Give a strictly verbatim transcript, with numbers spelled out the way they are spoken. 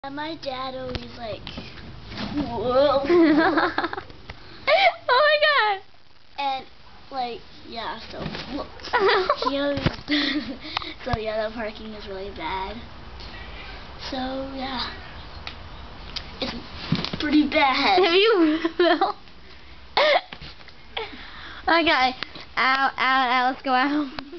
And my dad always like, whoa. Oh my god. And like, yeah, so look. He always does. So yeah, the parking is really bad. So yeah, it's pretty bad. Have you will? Okay. Out, out, out, let's go out.